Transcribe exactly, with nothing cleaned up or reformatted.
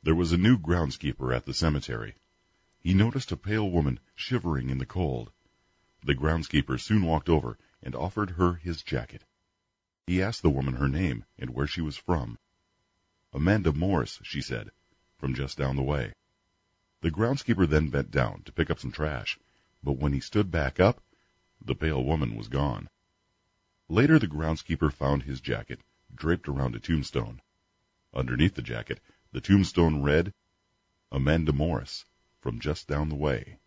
There was a new groundskeeper at the cemetery. He noticed a pale woman shivering in the cold. The groundskeeper soon walked over and offered her his jacket. He asked the woman her name and where she was from. Amanda Morris, she said, from just down the way. The groundskeeper then bent down to pick up some trash, but when he stood back up, the pale woman was gone. Later the groundskeeper found his jacket draped around a tombstone. Underneath the jacket, the tombstone read, Amanda Morris, from just down the way.